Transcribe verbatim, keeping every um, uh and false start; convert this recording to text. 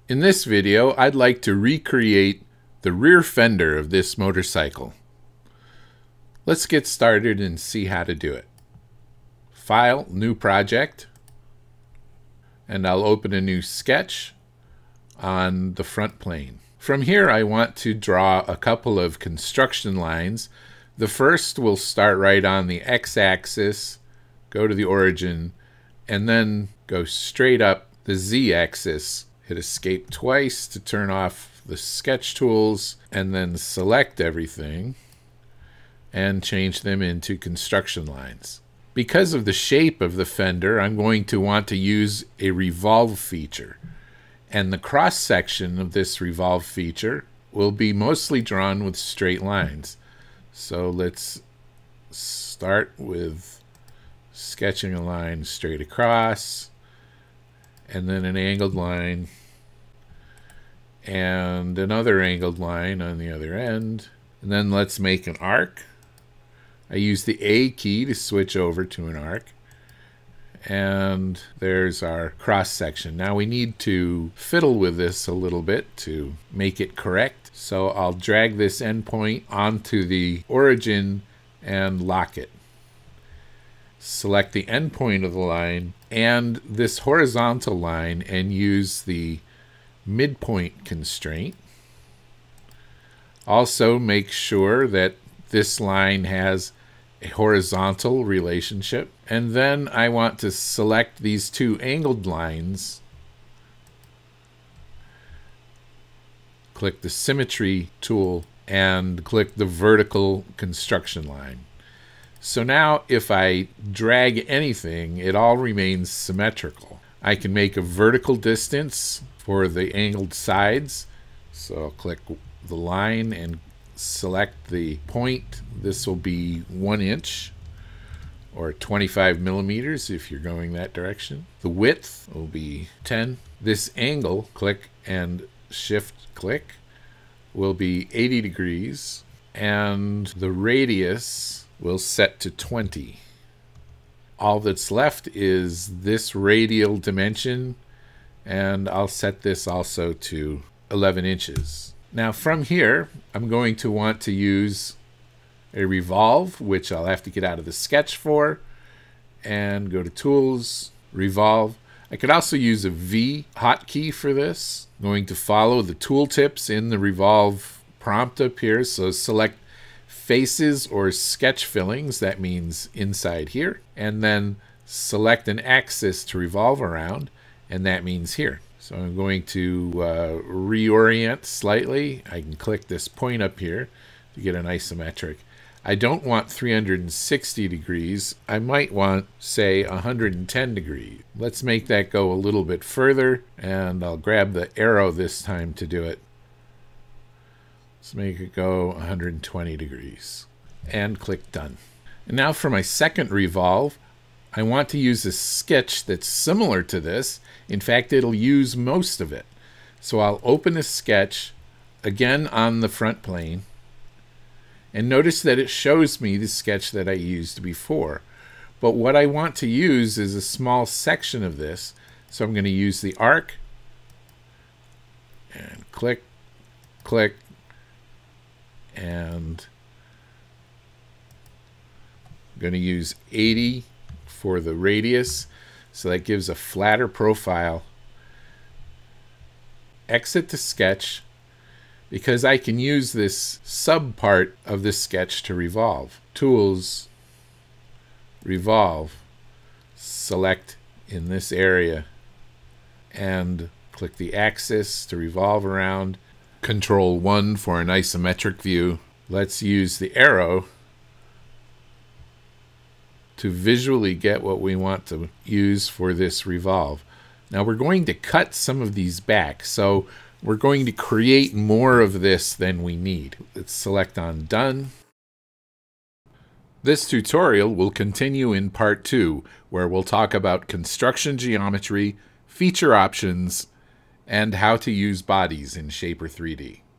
In this video, I'd like to recreate the rear fender of this motorcycle. Let's get started and see how to do it. File, New Project, and I'll open a new sketch on the front plane. From here, I want to draw a couple of construction lines. The first will start right on the x-axis, go to the origin, and then go straight up the z-axis. Hit escape twice to turn off the sketch tools, and then select everything and change them into construction lines. Because of the shape of the fender, I'm going to want to use a revolve feature. And the cross section of this revolve feature will be mostly drawn with straight lines. So let's start with sketching a line straight across, and then an angled line, and another angled line on the other end. And then let's make an arc. I use the A key to switch over to an arc. And there's our cross section. Now we need to fiddle with this a little bit to make it correct. So I'll drag this endpoint onto the origin and lock it. Select the endpoint of the line and this horizontal line and use the midpoint constraint. Also make sure that this line has a horizontal relationship. And then I want to select these two angled lines. Click the Symmetry tool and click the vertical construction line. So now if I drag anything, it all remains symmetrical. I can make a vertical distance for the angled sides. So I'll click the line and select the point. This will be one inch or twenty-five millimeters if you're going that direction. The width will be ten. This angle, click and shift click, will be eighty degrees, and the radius will set to twenty. All that's left is this radial dimension, and I'll set this also to eleven inches. Now from here, I'm going to want to use a revolve, which I'll have to get out of the sketch for, and go to Tools, Revolve. I could also use a V hotkey for this. I'm going to follow the tooltips in the Revolve prompt up here. So select faces or sketch fillings, that means inside here, and then select an axis to revolve around, and that means here. So I'm going to uh, reorient slightly. I can click this point up here to get an isometric. I don't want three hundred sixty degrees. I might want, say, one hundred ten degrees. Let's make that go a little bit further, and I'll grab the arrow this time to do it. Let's make it go one hundred twenty degrees, and click Done. And now for my second revolve, I want to use a sketch that's similar to this. In fact, it'll use most of it. So I'll open a sketch again on the front plane, and notice that it shows me the sketch that I used before. But what I want to use is a small section of this. So I'm going to use the arc and click, click, and I'm going to use eighty for the radius, so that gives a flatter profile. Exit the sketch, because I can use this sub part of this sketch to revolve. Tools, Revolve, select in this area, and click the axis to revolve around. Control one for an isometric view. Let's use the arrow to visually get what we want to use for this revolve. Now we're going to cut some of these back, so we're going to create more of this than we need. Let's select on Done. This tutorial will continue in part two, where we'll talk about construction geometry, feature options, and how to use bodies in Shapr three D.